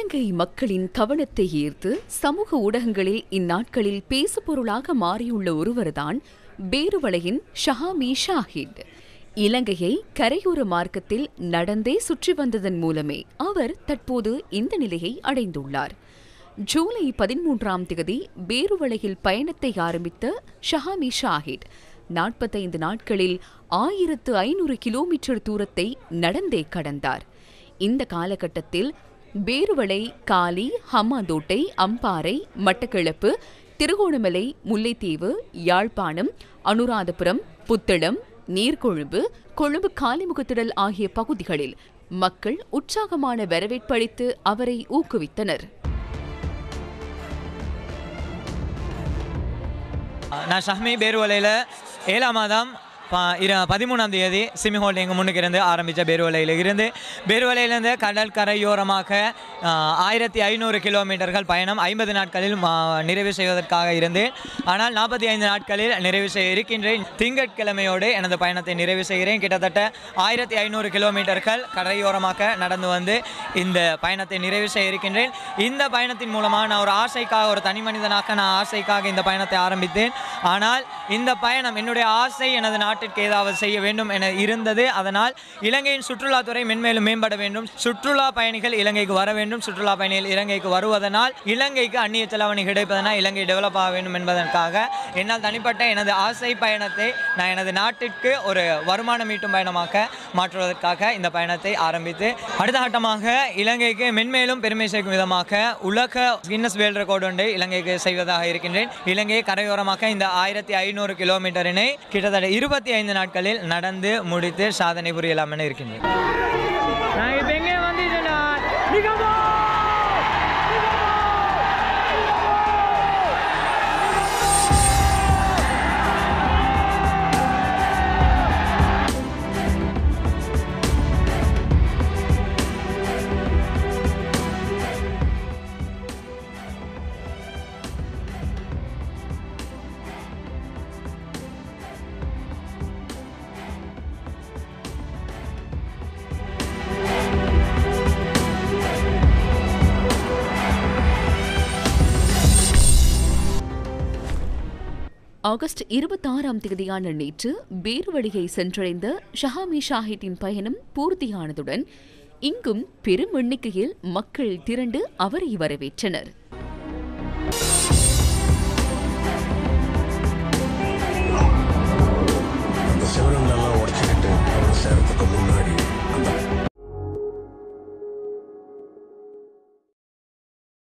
இலங்கை மக்களின் கவனத்தை ஈர்த்து சமூக ஊடகங்களில் இந்நாட்களில் பேசுபொருளாக மாறியுள்ள ஒருவர்தான் பேருவளையின் ஷஹாமி ஷாஹிட். இலங்கையை கரையோர மார்க்கத்தில் நடந்தே சுற்றி வந்ததன் மூலமே அவர் தற்போது இந்த நிலையை அடைந்துள்ளார். ஜூலை 13ஆம் தேதி பேருவளையில் பயணத்தை ஆரம்பித்த ஷஹாமி ஷாஹிட் 45 நாட்களில் 1500 கிலோமீட்டர் தூரத்தை நடந்தே கடந்தார். இந்த காலகட்டத்தில் பேருவளை, காலி, ஹம்மாந்தோட்டை, அம்பாறை, மட்டக்களப்பு, திருகோணமலை, முல்லைத்தீவு, யாழ்ப்பாணம், அனுராதபுரம், புத்தளம், நீர்கொழும்பு, கொழும்பு காலிமுகத்திடல் ஆகிய பகுதிகளில் மக்கள் உற்சாகமான வரவேற்பளித்து அவரை ஊக்குவித்தனர். நான் ஷஹ்மி பேருவலையில் 7ஆம் மாதம் 13ஆம் தேதி சிமி ஹோல்டிங் முன்னுக்கு இருந்து ஆரம்பித்த பேருவலையிலிருந்து கடல் கரையோரமாக 1500 கிலோமீட்டர்கள் பயணம் 50 நாட்களில் நிறைவு செய்வதற்காக இருந்தேன். ஆனால் 45 நாட்களில் நிறைவு செய்ய இருக்கின்றேன். திங்கட்கிழமையோடு எனது பயணத்தை நிறைவு செய்கிறேன். கிட்டத்தட்ட 1500 கிலோமீட்டர்கள் கரையோரமாக நடந்து வந்து இந்த பயணத்தை நிறைவு செய்ய இருக்கின்றேன். இந்த பயணத்தின் மூலமாக நான் ஒரு ஆசைக்காக, ஒரு தனி மனிதனாக நான் ஆசைக்காக இந்த பயணத்தை ஆரம்பித்தேன். ஆனால் இந்த பயணம் என்னுடைய ஆசை எனது நாட்டிற்கு ஏதாவது செய்ய வேண்டும் என இருந்தது. அதனால் இலங்கையின் சுற்றுலாத்துறை மென்மேலும் மேம்பட வேண்டும், சுற்றுலா பயணிகள் இலங்கைக்கு வர வேண்டும், சுற்றுலா பயணிகள் இலங்கைக்கு வருவதனால் இலங்கைக்கு அந்நிய செலாவணி கிடைப்பதனால் இலங்கை டெவலப் ஆக வேண்டும் என்பதற்காக என்னால் தனிப்பட்ட எனது ஆசை பயணத்தை நான் எனது நாட்டிற்கு ஒரு வருமானம் ஈட்டும் பயணமாக மாற்றுவதற்காக இந்த பயணத்தை ஆரம்பித்து அடுத்த கட்டமாக இலங்கைக்கு மென்மேலும் பெருமை சேர்க்கும் விதமாக உலக கின்னஸ் வேர்ல்ட் ரெக்கார்டு ஒன்றை இலங்கைக்கு செய்வதாக இருக்கின்றேன். இலங்கை கரையோரமாக இந்த 1500 கிலோமீட்டரினை கிட்டத்தட்ட 25 நாட்களில் நடந்து முடித்து சாதனை புரியலாம் என இருக்கின்றேன். ஆகஸ்ட் 26ஆம் தேதியான நேற்று பேருவளையை சென்றடைந்த ஷஹாமி ஷாஹிட்டின் பயணம் பூர்த்தியானதுடன் இங்கும் பெரும் எண்ணிக்கையில் மக்கள் திரண்டு அவரை வரவேற்றனர்.